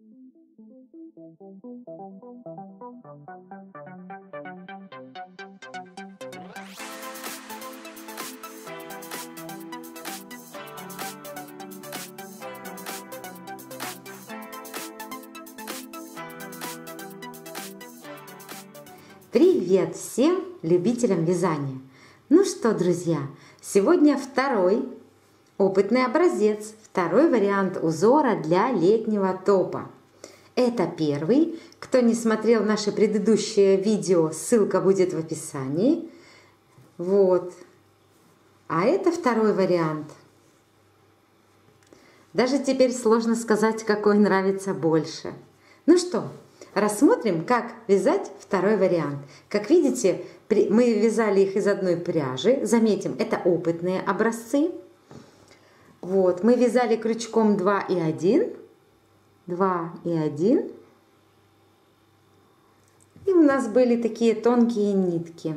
Привет всем любителям вязания! Ну что, друзья, сегодня второй опытный образец, второй вариант узора для летнего топа. Это первый. Кто не смотрел наше предыдущее видео, ссылка будет в описании. Вот. А это второй вариант. Даже теперь сложно сказать, какой нравится больше. Ну что, рассмотрим, как вязать второй вариант. Как видите, мы вязали их из одной пряжи. Заметим, это опытные образцы. Вот, мы вязали крючком 2 и 1. 2 и 1. И у нас были такие тонкие нитки.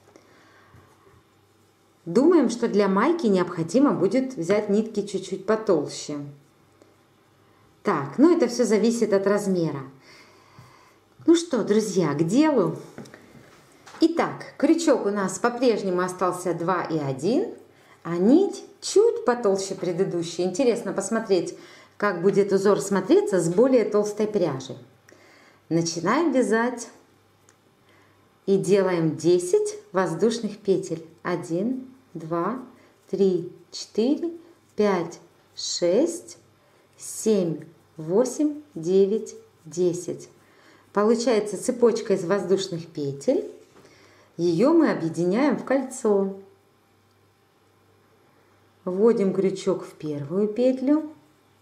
Думаем, что для майки необходимо будет взять нитки чуть-чуть потолще. Так, ну это все зависит от размера. Ну что, друзья, к делу. Итак, крючок у нас по-прежнему остался 2 и 1, а нить чуть потолще предыдущей. Интересно посмотреть, как будет узор смотреться с более толстой пряжи. Начинаем вязать и делаем 10 воздушных петель. 1, 2, 3, 4, 5, 6, 7, 8, 9, 10. Получается цепочка из воздушных петель. Ее мы объединяем в кольцо. Вводим крючок в первую петлю.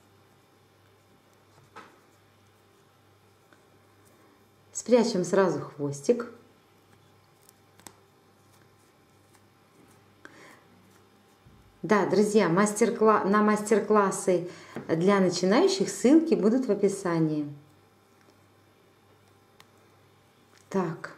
Спрячем сразу хвостик. Да, друзья, на мастер-классы для начинающих ссылки будут в описании. Так,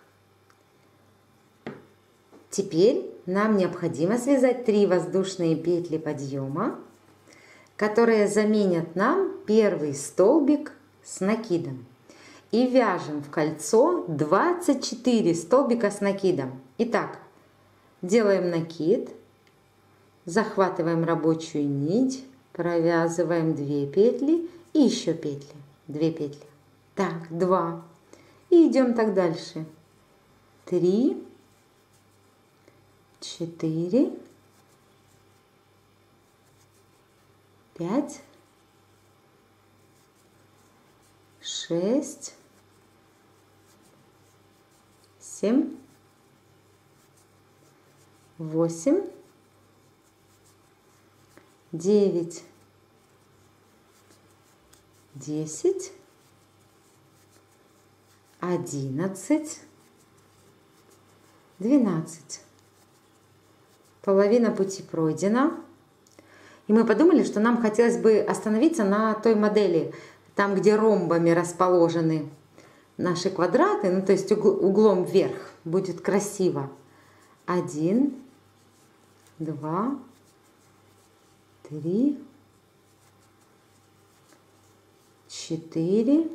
теперь нам необходимо связать 3 воздушные петли подъема, которые заменят нам первый столбик с накидом. И вяжем в кольцо 24 столбика с накидом. Итак, делаем накид, захватываем рабочую нить, провязываем 2 петли и еще петли, 2 петли. Так, 2. И идем так дальше. 3, 4, 5, 6, 7, 8, 9, 10, 11, 12. Половина пути пройдена. И мы подумали, что нам хотелось бы остановиться на той модели, там, где ромбами расположены наши квадраты, ну то есть углом вверх, будет красиво. 1, 2, 3, 4,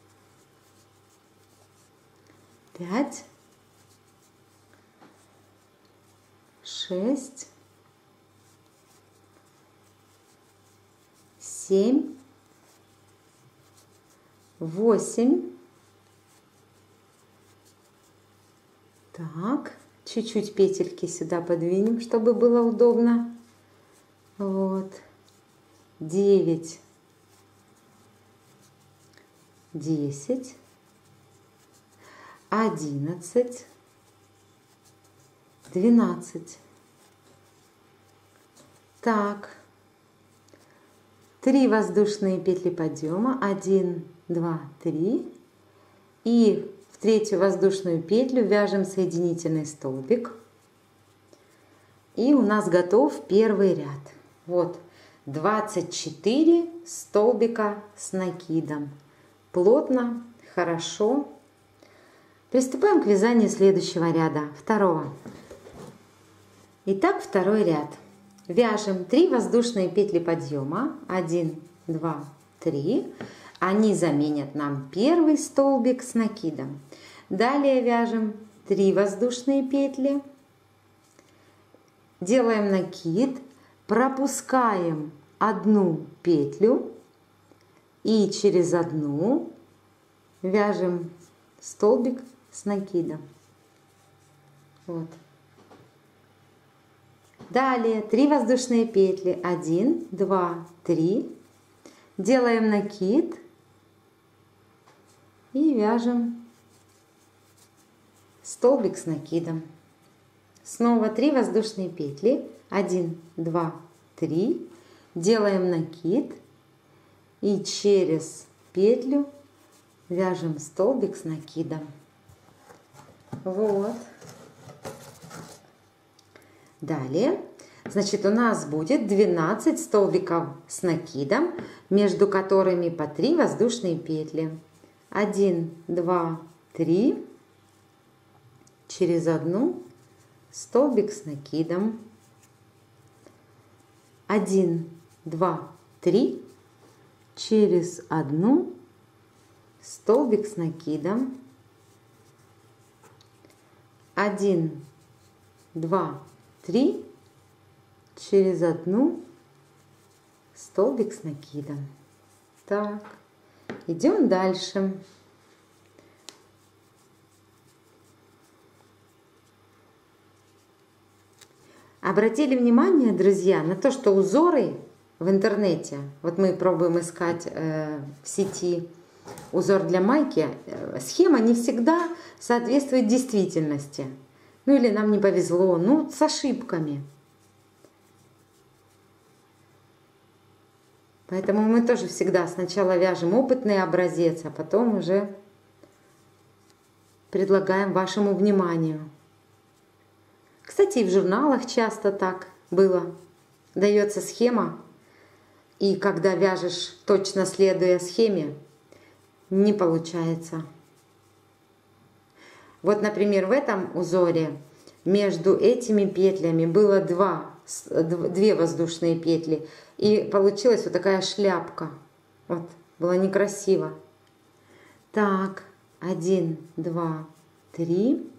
5, 6, 7, 8. Так, чуть-чуть петельки сюда подвинем, чтобы было удобно. Вот. 9, 10, 11, 12. Так, 3 воздушные петли подъема, 1, 2, 3, и в третью воздушную петлю вяжем соединительный столбик, и у нас готов первый ряд. Вот 24 столбика с накидом, плотно, хорошо. Приступаем к вязанию следующего ряда, второго. Итак, второй ряд. Вяжем 3 воздушные петли подъема, 1, 2, 3, Они заменят нам первый столбик с накидом. Далее вяжем 3 воздушные петли. Делаем накид, пропускаем одну петлю и через одну вяжем столбик с накидом. Вот. Далее 3 воздушные петли. 1, 2, 3. Делаем накид и вяжем столбик с накидом. Снова 3 воздушные петли. 1, 2, 3. Делаем накид и через петлю вяжем столбик с накидом. Вот. Далее, значит, у нас будет 12 столбиков с накидом, между которыми по 3 воздушные петли. 1, 2, 3. Через одну столбик с накидом. 1, 2, 3. Через одну столбик с накидом. 1, 2, 3. Через одну столбик с накидом. Так, идем дальше. Обратили внимание, друзья, на то, что узоры в интернете, вот мы пробуем искать в сети узор для майки, схема не всегда соответствует действительности. Ну или нам не повезло, ну с ошибками. Поэтому мы тоже всегда сначала вяжем опытный образец, а потом уже предлагаем вашему вниманию. Кстати, и в журналах часто так было. Дается схема, и когда вяжешь точно следуя схеме, не получается. Вот, например, в этом узоре между этими петлями было 2 воздушные петли, и получилась вот такая шляпка. Вот, было некрасиво. Так, 1, 2, 3.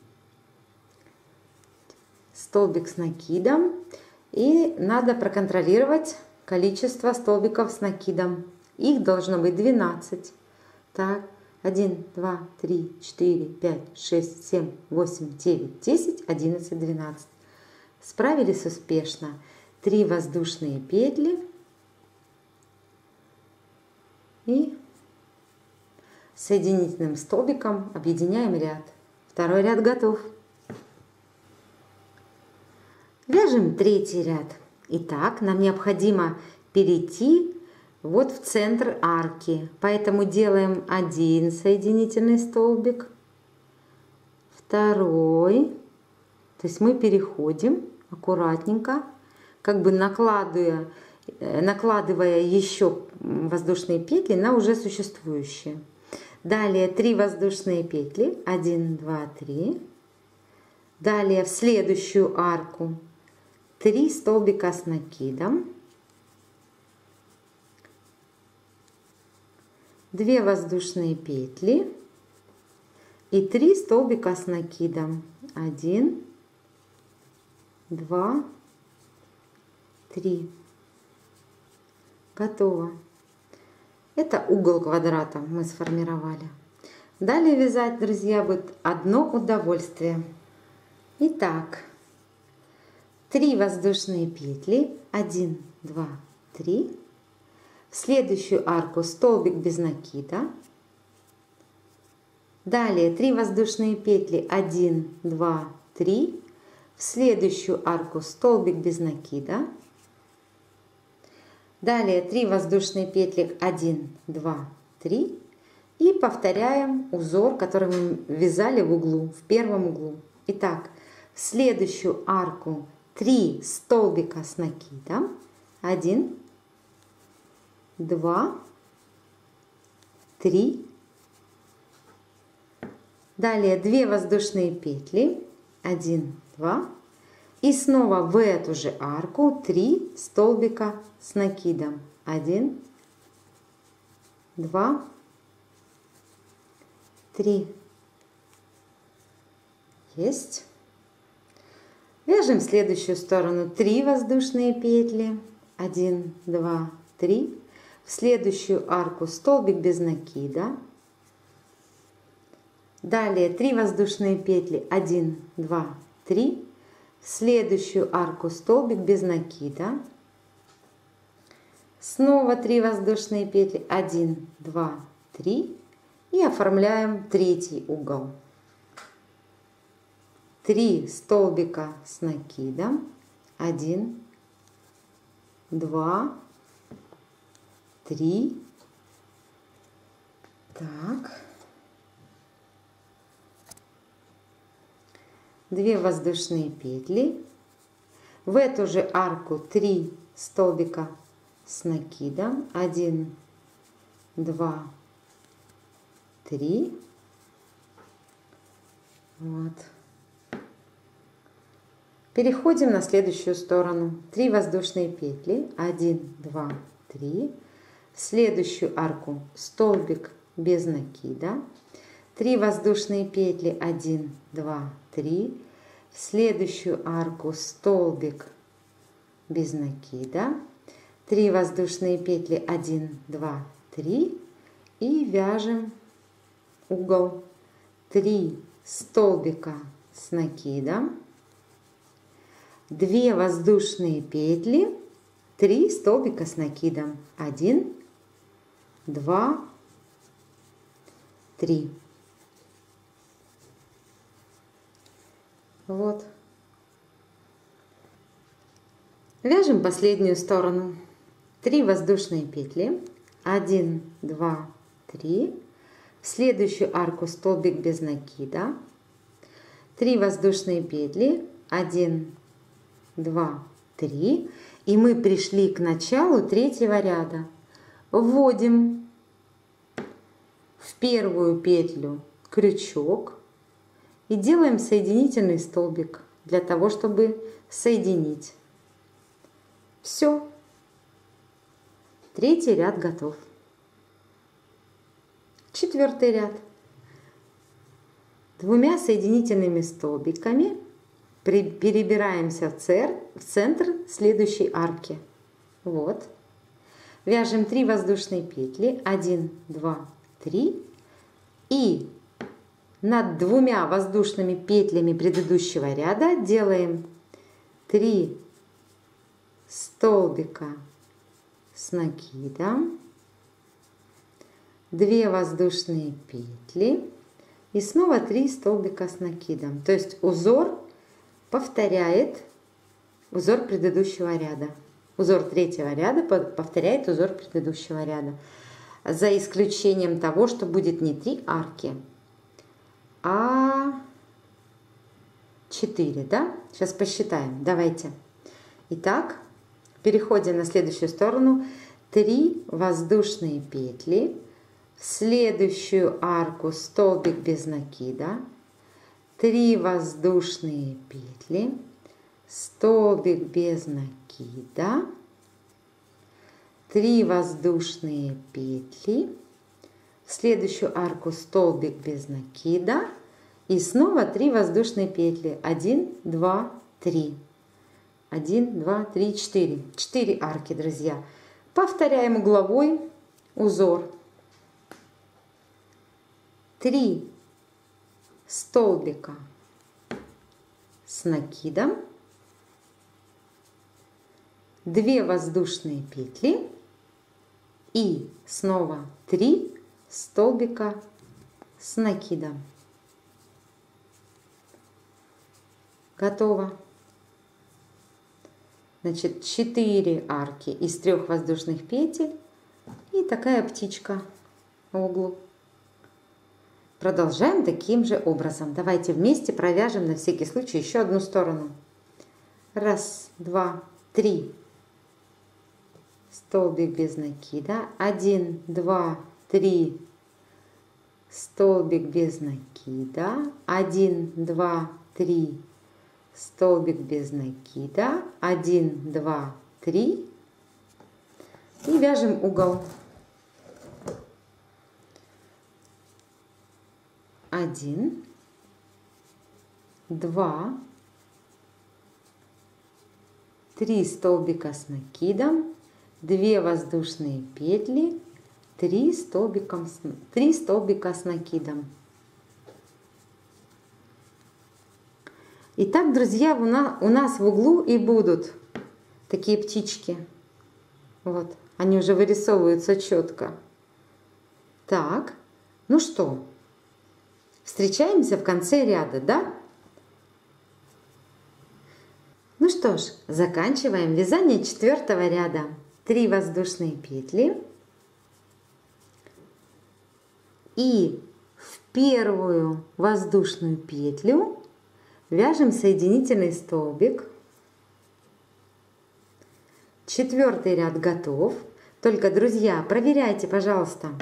Столбик с накидом. И надо проконтролировать количество столбиков с накидом. Их должно быть 12. Так, 1, 2, 3, 4, 5, 6, 7, 8, 9, 10, 11, 12. Справились успешно. 3 воздушные петли. И соединительным столбиком объединяем ряд. Второй ряд готов. Вяжем 3-й ряд. Итак, нам необходимо перейти вот в центр арки. Поэтому делаем 1 соединительный столбик, 2. То есть мы переходим аккуратненько, как бы накладывая еще воздушные петли на уже существующие. Далее 3 воздушные петли. 1, 2, 3. Далее в следующую арку 3 столбика с накидом. 2 воздушные петли и 3 столбика с накидом. 1, 2, 3. Готово. Это угол квадрата мы сформировали. Далее вязать, друзья, будет одно удовольствие. Итак, 3 воздушные петли. 1, 2, 3. В следующую арку столбик без накида. Далее 3 воздушные петли. 1, 2, 3. В следующую арку столбик без накида. Далее 3 воздушные петли. 1, 2, 3. И повторяем узор, который мы вязали в углу, в первом углу. Итак, в следующую арку 3 столбика с накидом. 1, 2, 3. Далее 2 воздушные петли. 1, 2. И снова в эту же арку 3 столбика с накидом. 1, 2, 3. Есть. Вяжем в следующую сторону 3 воздушные петли. 1, 2, 3. В следующую арку столбик без накида. Далее 3 воздушные петли. 1, 2, 3. В следующую арку столбик без накида. Снова 3 воздушные петли. 1, 2, 3. И оформляем третий угол. 3 столбика с накидом. 1, 2, 3. Так. 2 воздушные петли. В эту же арку 3 столбика с накидом. 1, 2, 3. Вот. Переходим на следующую сторону. 3 воздушные петли. 1, 2, 3. В следующую арку столбик без накида. 3 воздушные петли. 1, 2, 3. В следующую арку столбик без накида. 3 воздушные петли. 1, 2, 3. И вяжем угол. 3 столбика с накидом. 2 воздушные петли, 3 столбика с накидом. 1, 2, 3. Вот. Вяжем последнюю сторону. 3 воздушные петли. 1, 2, 3. В следующую арку столбик без накида. 3 воздушные петли. 1, 2, 3. И мы пришли к началу третьего ряда. Вводим в первую петлю крючок и делаем соединительный столбик для того, чтобы соединить. Все. Третий ряд готов. Четвертый ряд. 2 соединительными столбиками перебираемся в центр следующей арки. Вот. Вяжем 3 воздушные петли. 1, 2, 3. И над 2 воздушными петлями предыдущего ряда делаем 3 столбика с накидом, 2 воздушные петли и снова 3 столбика с накидом. То есть узор повторяет узор предыдущего ряда. Узор третьего ряда повторяет узор предыдущего ряда. За исключением того, что будет не 3 арки, а 4, да? Сейчас посчитаем. Давайте. Итак, переходим на следующую сторону. 3 воздушные петли. В следующую арку столбик без накида. 3 воздушные петли. Столбик без накида. 3 воздушные петли. В следующую арку столбик без накида. И снова 3 воздушные петли. 1, 2, 3. 1, 2, 3, 4. 4 арки, друзья. Повторяем угловой узор. 3 столбика с накидом. 2 воздушные петли. И снова 3 столбика с накидом. Готово. Значит, 4 арки из 3 воздушных петель и такая птичка в углу. Продолжаем таким же образом. Давайте вместе провяжем на всякий случай еще одну сторону. 1, 2, 3. Столбик без накида. 1, 2, 3. Столбик без накида. 1, 2, 3. Столбик без накида. 1, 2, 3. И вяжем угол. 1, 2, 3 столбика с накидом, 2 воздушные петли, 3 столбика с накидом. Итак, друзья, у нас в углу и будут такие птички. Вот, они уже вырисовываются четко. Так, ну что, встречаемся в конце ряда, да? Ну что ж, заканчиваем вязание 4-го ряда. 3 воздушные петли. И в первую воздушную петлю вяжем соединительный столбик. 4-й ряд готов. Только, друзья, проверяйте, пожалуйста.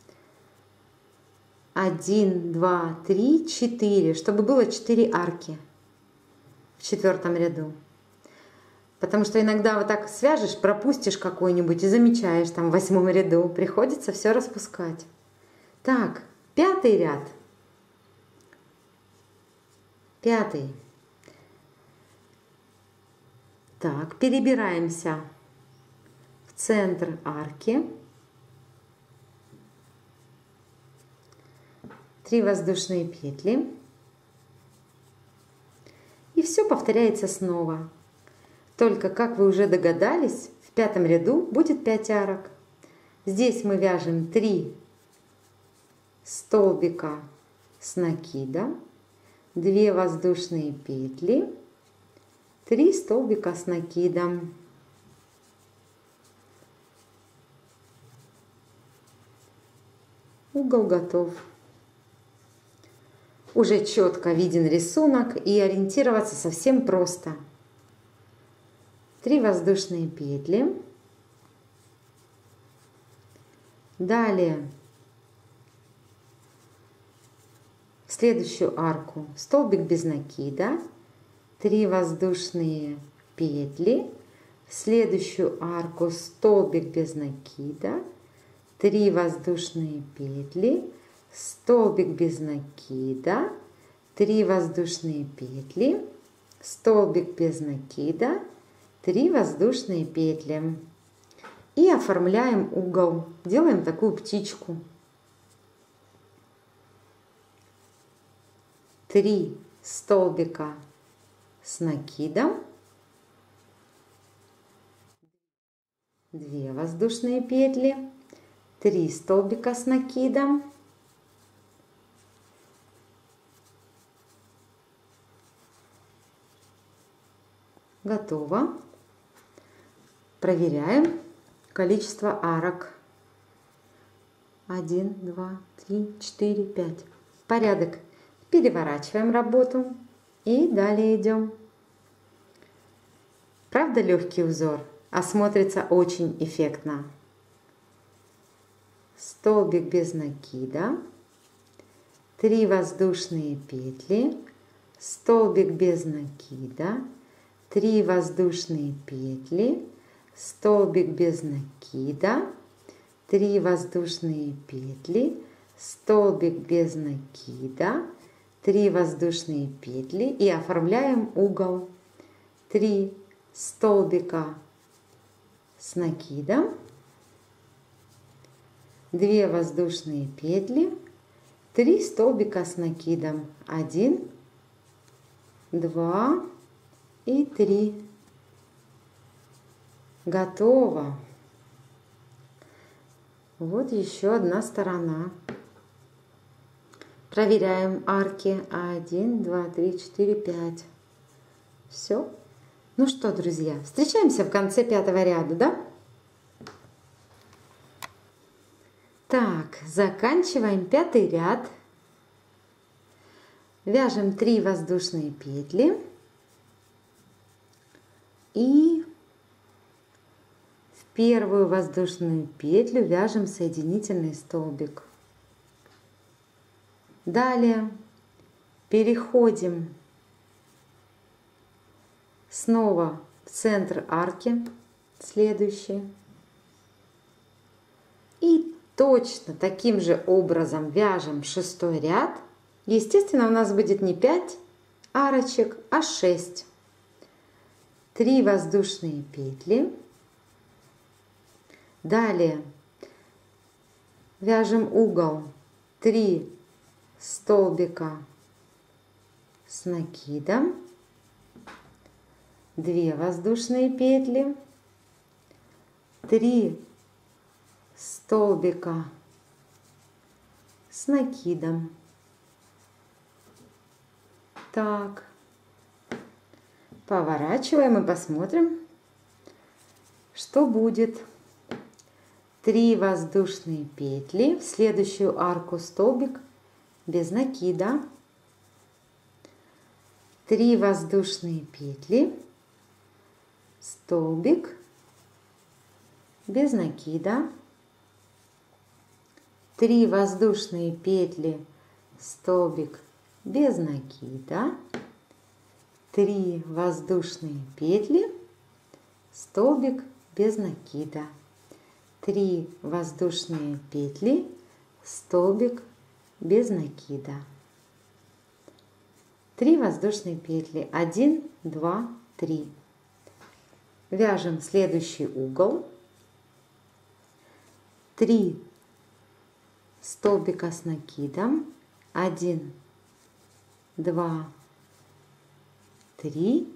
1, 2, 3, 4, чтобы было 4 арки в 4-м ряду. Потому что иногда вот так свяжешь, пропустишь какой-нибудь и замечаешь там в 8-м ряду. Приходится все распускать. Так, 5-й ряд. 5-й. Так, перебираемся в центр арки. 3 воздушные петли. И все повторяется снова. Только, как вы уже догадались, в 5-м ряду будет 5 арок. Здесь мы вяжем 3 столбика с накидом, 2 воздушные петли, 3 столбика с накидом. Угол готов. Уже четко виден рисунок и ориентироваться совсем просто. 3 воздушные петли. Далее в следующую арку столбик без накида, 3 воздушные петли. В следующую арку столбик без накида, 3 воздушные петли, столбик без накида, 3 воздушные петли, столбик без накида, 3 воздушные петли. И оформляем угол. Делаем такую птичку. 3 столбика с накидом, 2 воздушные петли, 3 столбика с накидом, готово. Проверяем количество арок. 1, 2, 3, 4, 5. Порядок. Переворачиваем работу и далее идем. Правда, легкий узор, а смотрится очень эффектно. Столбик без накида, 3 воздушные петли, столбик без накида, 3 воздушные петли, столбик без накида, 3 воздушные петли, столбик без накида, 3 воздушные петли и оформляем угол. 3 столбика с накидом, 2 воздушные петли, 3 столбика с накидом, 1, 2 и 3. Готово. Вот еще одна сторона. Проверяем арки. 1, 2, 3, 4, 5. Все. Ну что, друзья, встречаемся в конце 5-го ряда, да? Так, заканчиваем 5-й ряд. Вяжем 3 воздушные петли. И в первую воздушную петлю вяжем соединительный столбик. Далее переходим снова в центр арки, следующий. И точно таким же образом вяжем 6-й ряд Естественно, у нас будет не 5 арочек, а 6. 3 воздушные петли. Далее вяжем угол 3 столбика с накидом, 2 воздушные петли, 3 столбика с накидом. Так, поворачиваем и посмотрим, что будет. 3 воздушные петли, в следующую арку столбик без накида, 3 воздушные петли, столбик без накида, 3 воздушные петли, столбик без накида, 3 воздушные петли, столбик без накида, 3 воздушные петли, столбик без накида, 3 воздушные петли, 1, 2, 3. Вяжем следующий угол, 3 столбика с накидом, 1, 2, 3,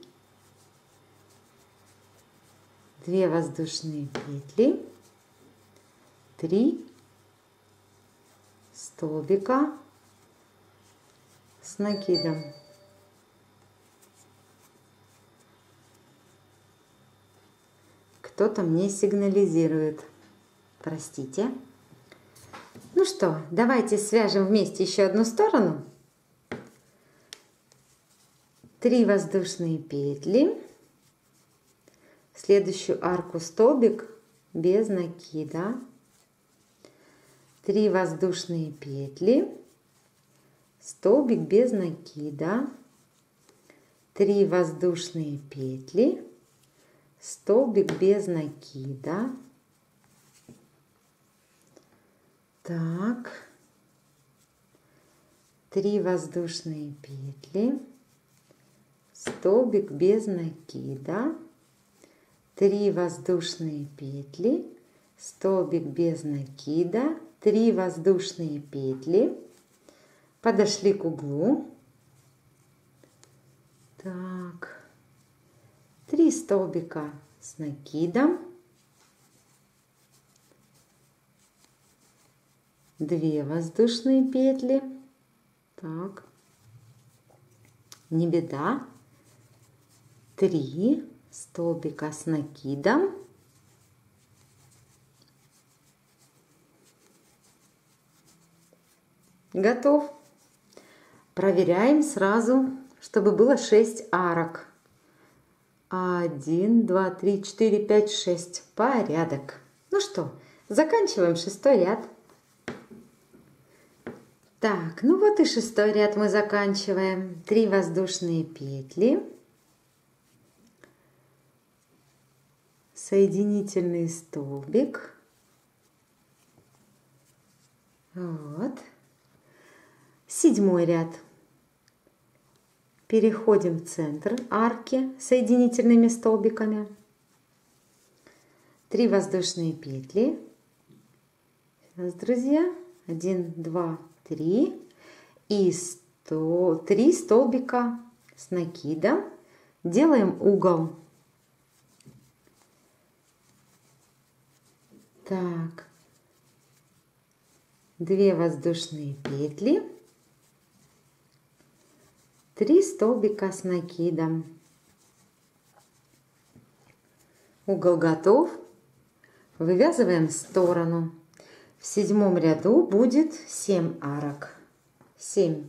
2 воздушные петли, 3 столбика с накидом. Кто-то мне сигнализирует. Простите. Ну что, давайте свяжем вместе еще одну сторону. 3 воздушные петли. В следующую арку столбик без накида. 3 воздушные петли. Столбик без накида. 3 воздушные петли. Столбик без накида. Так. 3 воздушные петли. Столбик без накида. 3 воздушные петли. Столбик без накида. 3 воздушные петли. Подошли к углу. Так. 3 столбика с накидом. 2 воздушные петли. Так. Не беда. 3 столбика с накидом. Готов. Проверяем сразу, чтобы было 6 арок. 1, 2, 3, 4, 5, 6. Порядок. Ну что, заканчиваем 6-й ряд. Так, ну вот и 6-й ряд мы заканчиваем. 3 воздушные петли. Соединительный столбик. Вот. 7-й ряд. Переходим в центр арки соединительными столбиками. 3 воздушные петли. Сейчас, друзья. 1, 2, 3. И 3 столбика с накидом. Делаем угол. Так. 2 воздушные петли. 3 столбика с накидом. Угол готов. Вывязываем в сторону. В 7-м ряду будет 7 арок. 7.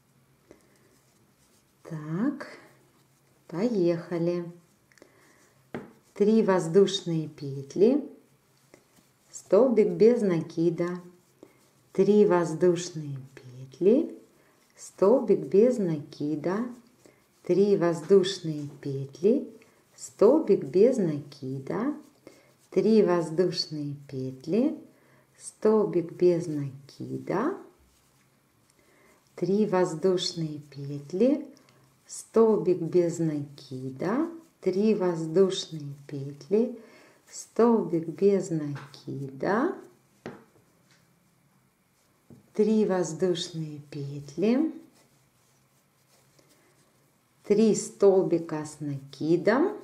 Так, поехали. 3 воздушные петли. Столбик без накида. 3 воздушные петли. Столбик без накида, 3 воздушные петли, столбик без накида, 3 воздушные петли, столбик без накида, 3 воздушные петли, столбик без накида, 3 воздушные петли, столбик без накида, 3 воздушные петли, 3 столбика с накидом,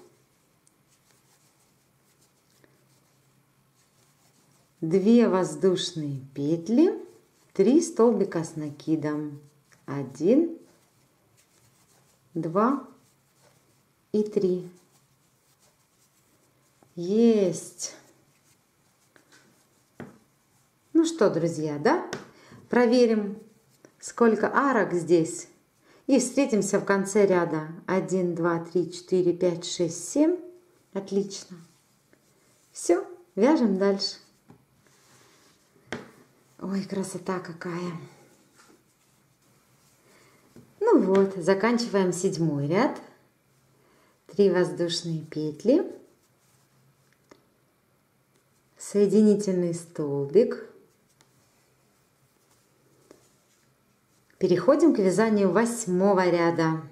2 воздушные петли, 3 столбика с накидом, 1, 2 и 3. Есть. Ну что, друзья, да? Проверим, сколько арок здесь. И встретимся в конце ряда. 1, 2, 3, 4, 5, 6, 7. Отлично. Все, вяжем дальше. Ой, красота какая. Ну вот, заканчиваем 7-й ряд. 3 воздушные петли. Соединительный столбик. Переходим к вязанию 8-го ряда.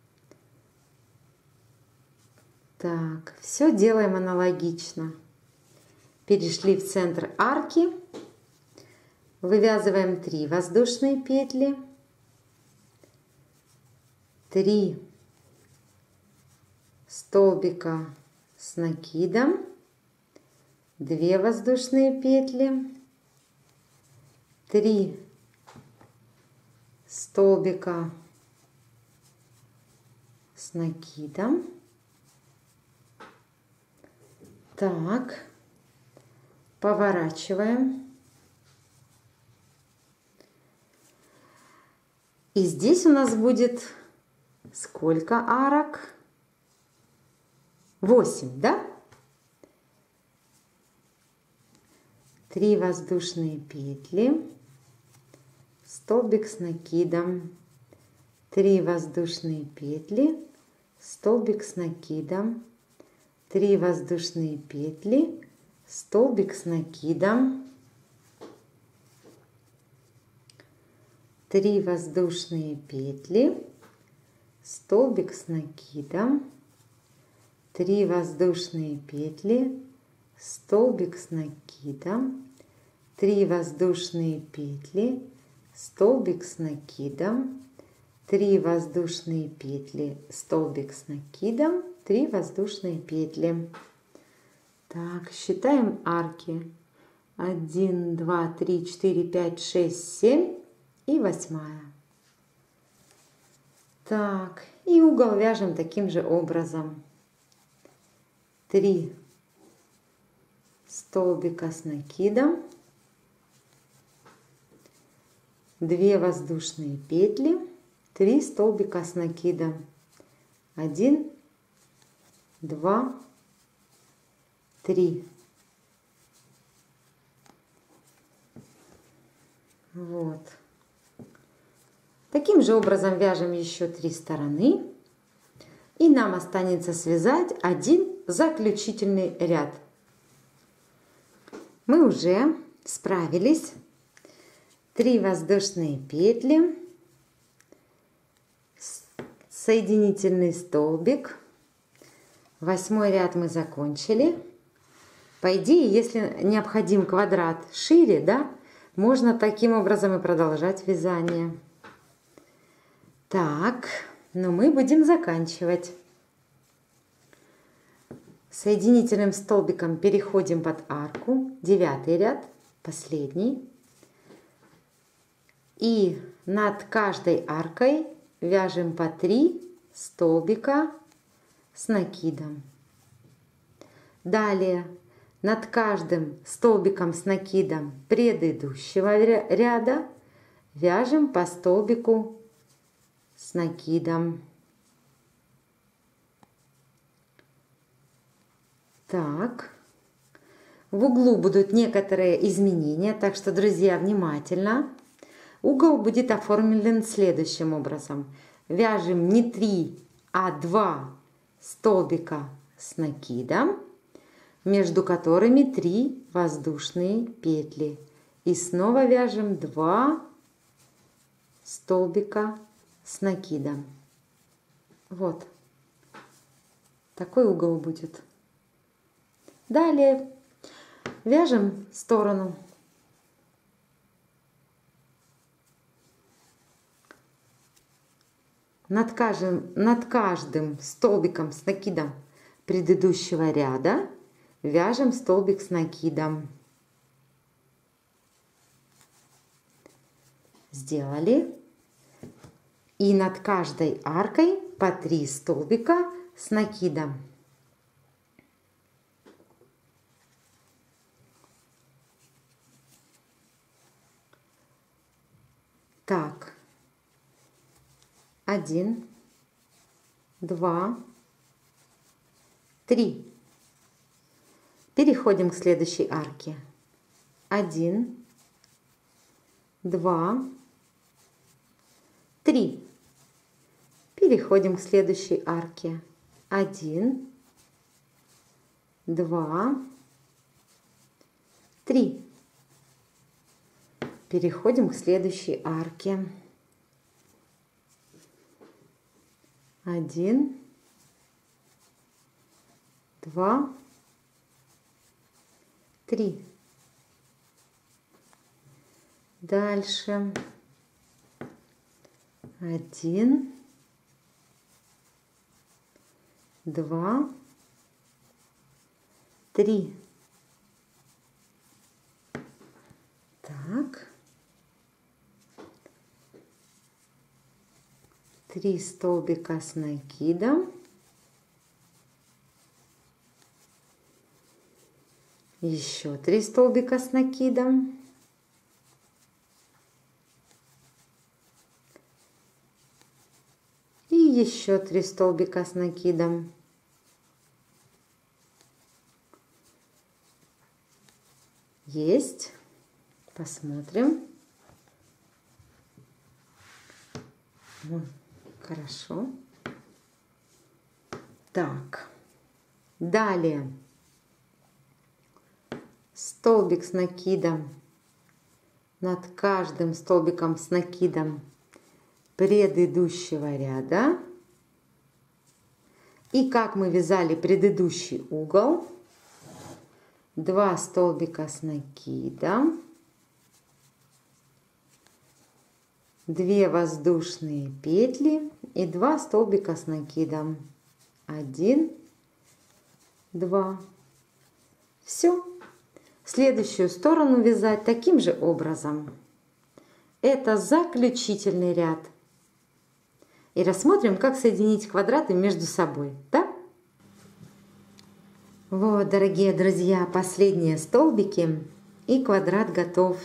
Так, все делаем аналогично. Перешли в центр арки. Вывязываем 3 воздушные петли, 3 столбика с накидом, 2 воздушные петли, 3 столбика с накидом. Так, поворачиваем. И здесь у нас будет сколько арок? 8, да? 3 воздушные петли, столбик с накидом, 3 воздушные петли, столбик с накидом, 3 воздушные петли, столбик с накидом, 3 воздушные петли, столбик с накидом, 3 воздушные петли, столбик с накидом, 3 воздушные петли, столбик с накидом, 3 воздушные петли, столбик с накидом, 3 воздушные петли. Так, считаем арки. 1, 2, 3, 4, 5, 6, 7 и 8-я. Так, и угол вяжем таким же образом. 3 столбика с накидом, 2 воздушные петли, 3 столбика с накидом, 1, 2, 3. Вот. Таким же образом вяжем еще 3 стороны. И нам останется связать один заключительный ряд. Мы уже справились. 3 воздушные петли, соединительный столбик. 8-й ряд мы закончили. По идее, если необходим квадрат шире, да, можно таким образом и продолжать вязание. Так, но мы будем заканчивать. Соединительным столбиком переходим под арку. 9-й ряд, последний. И над каждой аркой вяжем по 3 столбика с накидом. Далее над каждым столбиком с накидом предыдущего ряда вяжем по столбику с накидом. Так, в углу будут некоторые изменения, так что, друзья, внимательно. Угол будет оформлен следующим образом. Вяжем не 3, а 2 столбика с накидом, между которыми 3 воздушные петли. И снова вяжем 2 столбика с накидом. Вот. Такой угол будет. Далее вяжем сторону. Над каждым столбиком с накидом предыдущего ряда вяжем столбик с накидом. Сделали. И над каждой аркой по 3 столбика с накидом. Так. 1, 2, 3. Переходим к следующей арке. 1, 2, 3. Переходим к следующей арке. 1, 2, 3. Переходим к следующей арке. 1, 2, 3. Дальше. 1, 2, 3. Так. 3 столбика с накидом. Еще 3 столбика с накидом. И еще 3 столбика с накидом. Есть. Посмотрим. Хорошо. Так. Далее. Столбик с накидом над каждым столбиком с накидом предыдущего ряда. И как мы вязали предыдущий угол, 2 столбика с накидом, 2 воздушные петли и 2 столбика с накидом. 1, 2. Все. Следующую сторону вязать таким же образом. Это заключительный ряд. И рассмотрим, как соединить квадраты между собой. Да? Вот, дорогие друзья, последние столбики, и квадрат готов.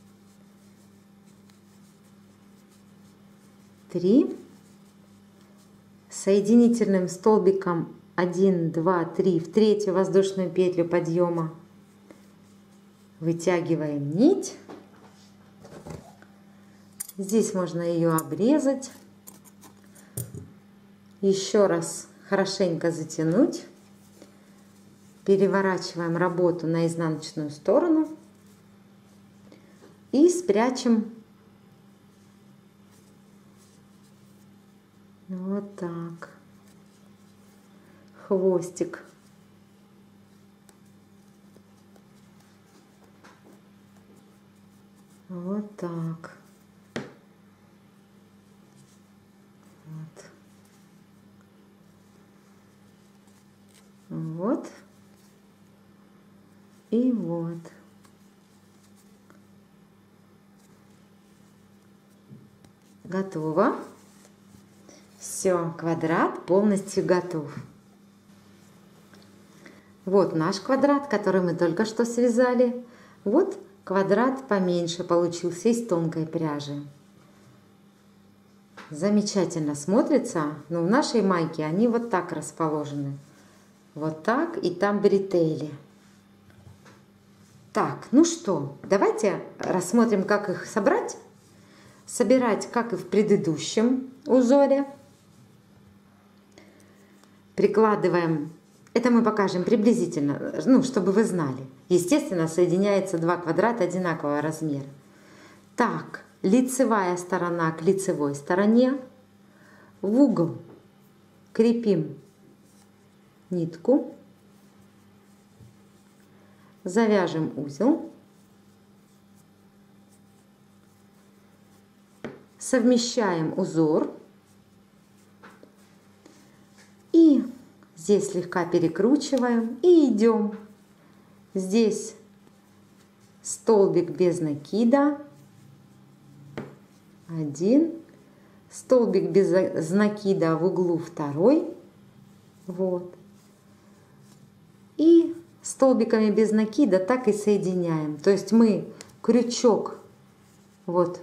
3. Соединительным столбиком 1, 2, 3 в 3-ю воздушную петлю подъема вытягиваем нить. Здесь можно ее обрезать. Еще раз хорошенько затянуть. Переворачиваем работу на изнаночную сторону и спрячем. Вот так. Хвостик. Вот так. Вот. Вот. И вот. Готово. Все, квадрат полностью готов. Вот наш квадрат, который мы только что связали. Вот квадрат поменьше получился из тонкой пряжи. Замечательно смотрится, но в нашей майке они вот так расположены. Вот так, и там бретели. Так, ну что, давайте рассмотрим, как их собрать. Собирать, как и в предыдущем узоре. Прикладываем, это мы покажем приблизительно, ну, чтобы вы знали. Естественно, соединяется 2 квадрата одинакового размера. Так, лицевая сторона к лицевой стороне, в угол крепим нитку, завяжем узел, совмещаем узор и здесь слегка перекручиваем и идем. Здесь столбик без накида, 1, столбик без накида в углу 2, вот, и столбиками без накида так и соединяем. То есть мы крючок вот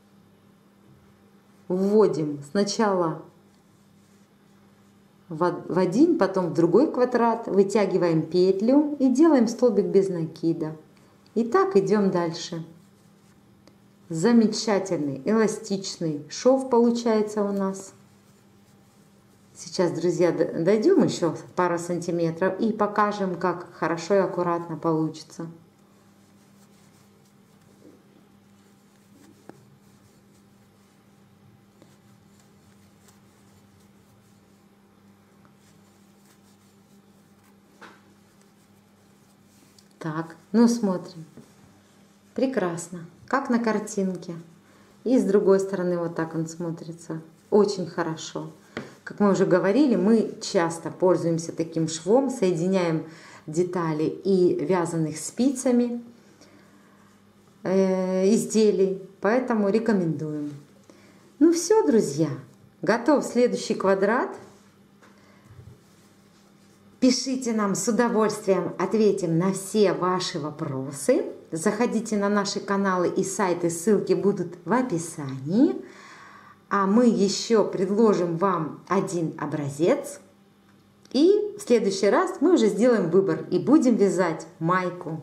вводим сначала в один, потом в другой квадрат, вытягиваем петлю и делаем столбик без накида. И так идем дальше. Замечательный эластичный шов получается у нас. Сейчас, друзья, дойдем еще пару сантиметров и покажем, как хорошо и аккуратно получится. Так, ну смотрим. Прекрасно, как на картинке. И с другой стороны вот так он смотрится. Очень хорошо. Как мы уже говорили, мы часто пользуемся таким швом, соединяем детали и вязаных спицами изделий, поэтому рекомендуем. Ну все, друзья, готов следующий квадрат. Пишите нам, с удовольствием ответим на все ваши вопросы. Заходите на наши каналы и сайты, ссылки будут в описании. А мы еще предложим вам один образец. И в следующий раз мы уже сделаем выбор и будем вязать майку.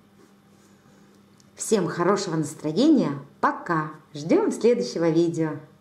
Всем хорошего настроения. Пока. Ждем следующего видео.